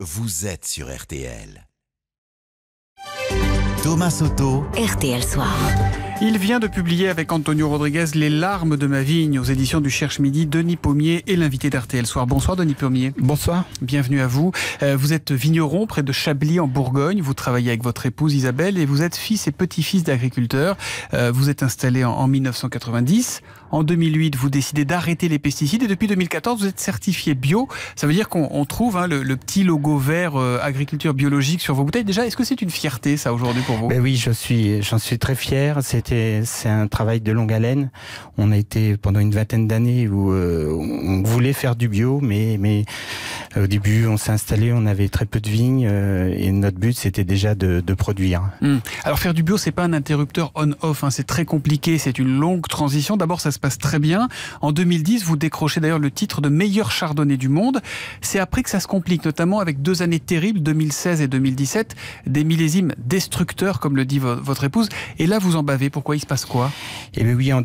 vous êtes sur RTL. Thomas Soto, RTL Soir. Il vient de publier avec Antonio Rodriguez Les larmes de ma vigne aux éditions du Cherche Midi. Denis Pommier est l'invité d'RTL Soir. Bonsoir Denis Pommier. Bonsoir. Bienvenue à vous. Vous êtes vigneron près de Chablis en Bourgogne. Vous travaillez avec votre épouse Isabelle et vous êtes fils et petit-fils d'agriculteurs. Vous êtes installé en 1990. En 2008, vous décidez d'arrêter les pesticides et depuis 2014, vous êtes certifié bio. Ça veut dire qu'on trouve le petit logo vert agriculture biologique sur vos bouteilles. Déjà, est-ce que c'est une fierté ça aujourd'hui pour vous ? Ben oui, j'en suis très fier. C'est un travail de longue haleine. On a été pendant une vingtaine d'années où on voulait faire du bio, mais au début, on s'est installé, on avait très peu de vignes et notre but, c'était déjà de produire. Alors faire du bio, c'est pas un interrupteur on-off, c'est très compliqué, c'est une longue transition. D'abord, ça se passe très bien. En 2010, vous décrochez d'ailleurs le titre de meilleur chardonnay du monde. C'est après que ça se complique, notamment avec 2 années terribles, 2016 et 2017, des millésimes destructeurs, comme le dit votre épouse. Et là, vous en bavez. Pourquoi ? Il se passe quoi ? Eh bien oui, en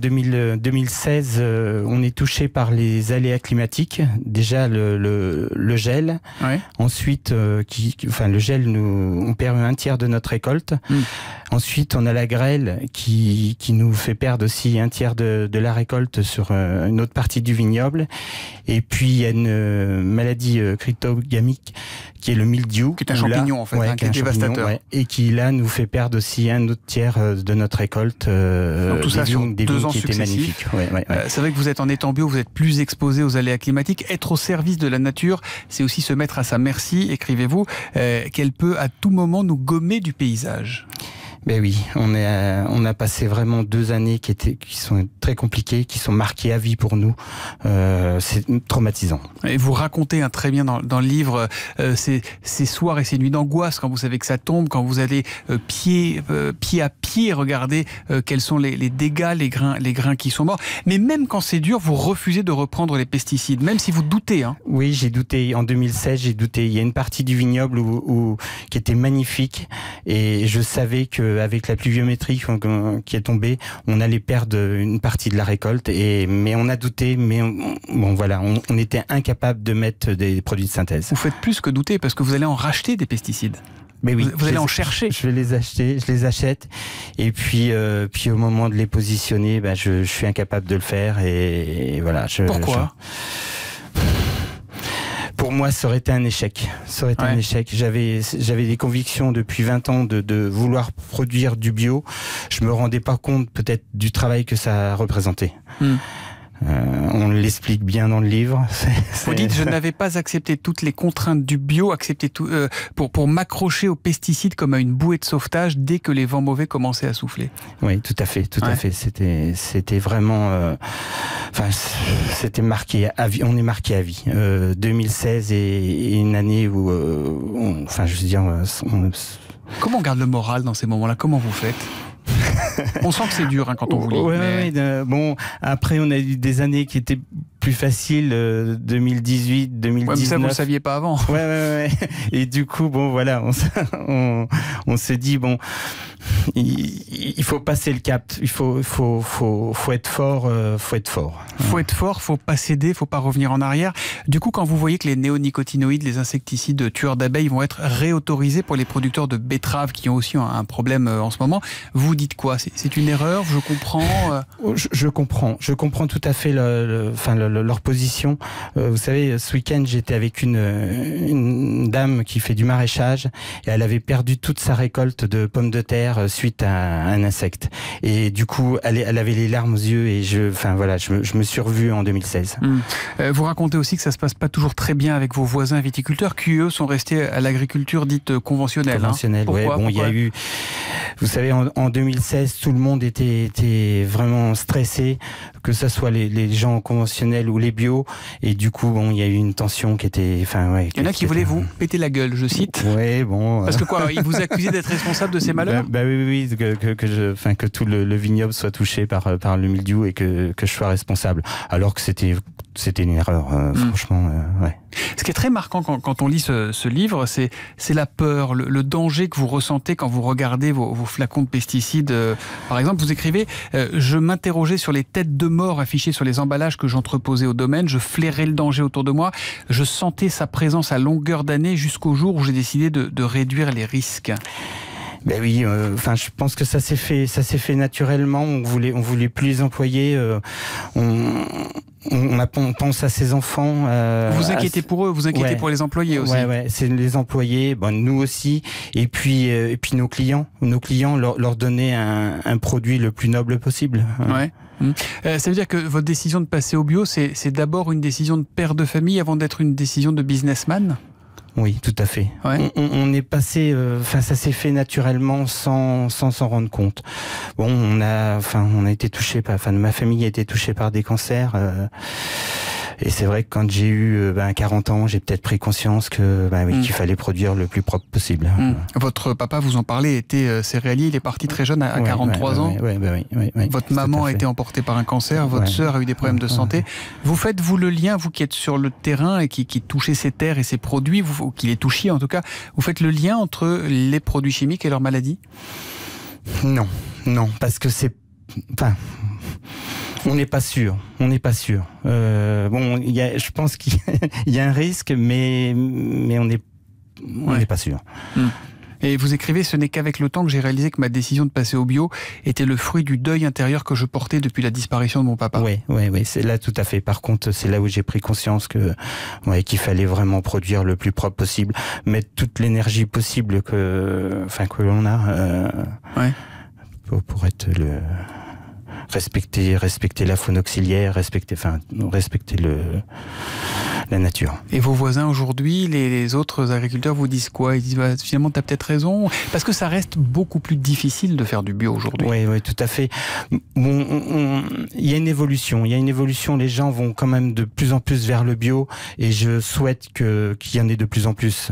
2016, on est touché par les aléas climatiques. Déjà le gel. Ouais. Ensuite, le gel, on perd un tiers de notre récolte. Ensuite, on a la grêle qui nous fait perdre aussi un tiers de la récolte sur une autre partie du vignoble. Et puis, il y a une maladie cryptogamique qui est le mildiou. Qui est un champignon, en fait, qui est dévastateur. Et qui, là, nous fait perdre aussi un autre tiers de notre récolte. Donc tout ça sur 2 ans qui étaient magnifiques. C'est vrai que vous êtes en étang bio, vous êtes plus exposé aux aléas climatiques. Être au service de la nature, c'est aussi se mettre à sa merci, écrivez-vous, qu'elle peut à tout moment nous gommer du paysage. Ben oui, on a passé vraiment 2 années qui sont très compliquées, qui sont marquées à vie pour nous. C'est traumatisant. Et vous racontez très bien dans le livre ces soirs et ces nuits d'angoisse quand vous savez que ça tombe, quand vous allez pied à pied regarder quels sont les dégâts, les grains qui sont morts. Mais même quand c'est dur, vous refusez de reprendre les pesticides, même si vous doutez. Oui, j'ai douté. En 2016, j'ai douté. Il y a une partie du vignoble qui était magnifique et je savais que avec la pluviométrie qui est tombée, on allait perdre une partie de la récolte. Mais on a douté, mais on était incapable de mettre des produits de synthèse. Vous faites plus que douter parce que vous allez en racheter des pesticides. Mais oui, vous allez en chercher. Je vais les acheter, je les achète. Et puis au moment de les positionner, je suis incapable de le faire. Et voilà. Pourquoi ? Pour moi, ça aurait été un échec. Un échec. J'avais des convictions depuis 20 ans de vouloir produire du bio. Je me rendais pas compte peut-être du travail que ça représentait. On l'explique bien dans le livre. Vous dites, je n'avais pas accepté toutes les contraintes du bio, pour m'accrocher aux pesticides comme à une bouée de sauvetage dès que les vents mauvais commençaient à souffler. Oui, tout à fait. C'était vraiment... c'était marqué à vie. On est marqué à vie. 2016 est une année où... Comment on garde le moral dans ces moments-là ? Comment vous faites ? On sent que c'est dur quand on vous lit. Bon, après on a eu des années qui étaient plus faciles, 2018, 2019. Ouais, mais ça vous le saviez pas avant. Ouais. Et du coup, on s'est dit il faut passer le cap. Il faut être fort. Faut être fort. Faut pas céder, faut pas revenir en arrière. Du coup, quand vous voyez que les néonicotinoïdes, les insecticides tueurs d'abeilles vont être réautorisés pour les producteurs de betteraves qui ont aussi un problème en ce moment, vous dites quoi ? C'est une erreur ? Je comprends. Je comprends tout à fait leur position. Vous savez, ce week-end, j'étais avec une dame qui fait du maraîchage et elle avait perdu toute sa récolte de pommes de terre suite à un insecte. Et du coup, elle avait les larmes aux yeux et je me suis revu en 2016. Vous racontez aussi que ça se passe pas toujours très bien avec vos voisins viticulteurs qui, eux, sont restés à l'agriculture dite conventionnelle. Pourquoi ? Il y a eu... Vous savez, en 2016, tout le monde était vraiment stressé, que ce soit les gens conventionnels ou les bio. Et du coup, il y a eu une tension qui était... il y en a qui voulaient vous péter la gueule, je cite. Oui, bon... Parce que quoi, ils vous accusaient d'être responsable de ces malheurs ? Oui, que tout le vignoble soit touché par le mildiou et que je sois responsable. Alors que c'était c'était une erreur, franchement. Ouais. Ce qui est très marquant quand on lit ce livre, c'est la peur, le danger que vous ressentez quand vous regardez vos flacons de pesticides. Par exemple, vous écrivez « Je m'interrogeais sur les têtes de mort affichées sur les emballages que j'entreposais au domaine. Je flairais le danger autour de moi. Je sentais sa présence à longueur d'année jusqu'au jour où j'ai décidé de réduire les risques. » Ben oui, enfin, je pense que ça s'est fait naturellement. On voulait plus les employer. On pense à ses enfants. Vous inquiétez pour eux, vous inquiétez pour les employés aussi. Ouais, c'est les employés, nous aussi, et puis nos clients. Nos clients leur donner un produit le plus noble possible. Ouais. Ça veut dire que votre décision de passer au bio, c'est d'abord une décision de père de famille avant d'être une décision de businessman ? Oui, tout à fait. Ouais. On est passé, ça s'est fait naturellement sans s'en rendre compte. Bon, on a été touché ma famille a été touchée par des cancers. Et c'est vrai que quand j'ai eu 40 ans, j'ai peut-être pris conscience que qu'il fallait produire le plus propre possible. Votre papa, vous en parlez, était céréalier, il est parti très jeune, à 43 ans. Oui. Votre maman a été emportée par un cancer, votre sœur a eu des problèmes de santé. Vous faites, vous, le lien, vous qui êtes sur le terrain et qui touchez ces terres et ces produits, ou qui les touchiez en tout cas, vous faiêtes le lien entre les produits chimiques et leur maladie ? Non, parce que c'est... On n'est pas sûr. Je pense qu'il y a un risque, mais on n'est pas sûr. Et vous écrivez, ce n'est qu'avec le temps que j'ai réalisé que ma décision de passer au bio était le fruit du deuil intérieur que je portais depuis la disparition de mon papa. Oui, c'est là tout à fait. Par contre, c'est là où j'ai pris conscience qu'il fallait vraiment produire le plus propre possible, mettre toute l'énergie possible que l'on a pour être respecter la faune auxiliaire, respecter la nature. Et vos voisins aujourd'hui, les autres agriculteurs vous disent quoi ? Ils disent finalement t'as peut-être raison, parce que ça reste beaucoup plus difficile de faire du bio aujourd'hui. Oui, tout à fait. Bon, il y a une évolution. Les gens vont quand même de plus en plus vers le bio, et je souhaite qu'il y en ait de plus en plus.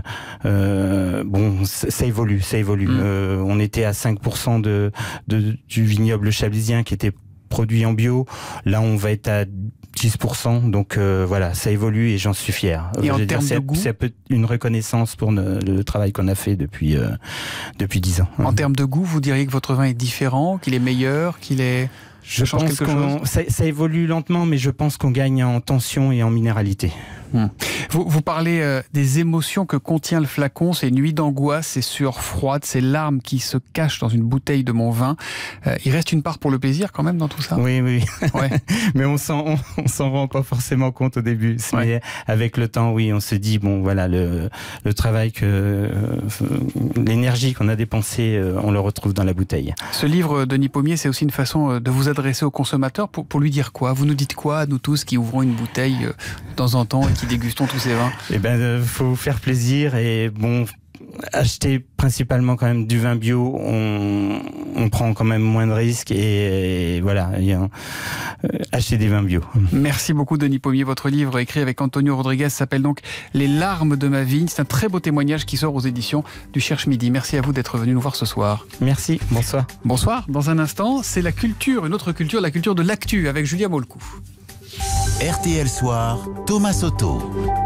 Ça évolue. On était à 5% du vignoble chablisien qui était produit en bio. Là, on va être à 10%, donc ça évolue et j'en suis fier. Et en termes de goût, c'est une reconnaissance pour le travail qu'on a fait depuis 10 ans. En termes de goût, vous diriez que votre vin est différent, qu'il est meilleur, qu'il est... Je pense ça évolue lentement, mais je pense qu'on gagne en tension et en minéralité. Vous parlez des émotions que contient le flacon, ces nuits d'angoisse, ces sueurs froides, ces larmes qui se cachent dans une bouteille de mon vin. Il reste une part pour le plaisir quand même dans tout ça ? Oui. Ouais. Mais on s'en rend pas forcément compte au début. Mais avec le temps, on se dit, le travail l'énergie qu'on a dépensée, on le retrouve dans la bouteille. Ce livre, Denis Pommier, c'est aussi une façon de vous adresser au consommateur pour lui dire quoi ? Vous nous dites quoi, à nous tous qui ouvrons une bouteille de temps en temps et qui dégustons tous ces vins ? Faut faire plaisir et acheter principalement quand même du vin bio, on prend quand même moins de risques et acheter des vins bio. Merci beaucoup Denis Pommier. Votre livre écrit avec Antonio Rodriguez s'appelle donc Les larmes de ma vigne. C'est un très beau témoignage qui sort aux éditions du Cherche Midi. Merci à vous d'être venu nous voir ce soir. Merci, bonsoir. Bonsoir, dans un instant, c'est la culture, une autre culture, la culture de l'actu avec Julia Molcou. RTL Soir, Thomas Soto.